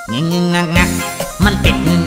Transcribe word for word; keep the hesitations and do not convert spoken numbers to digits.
งึงงึงงักงักมันเป็ดงึง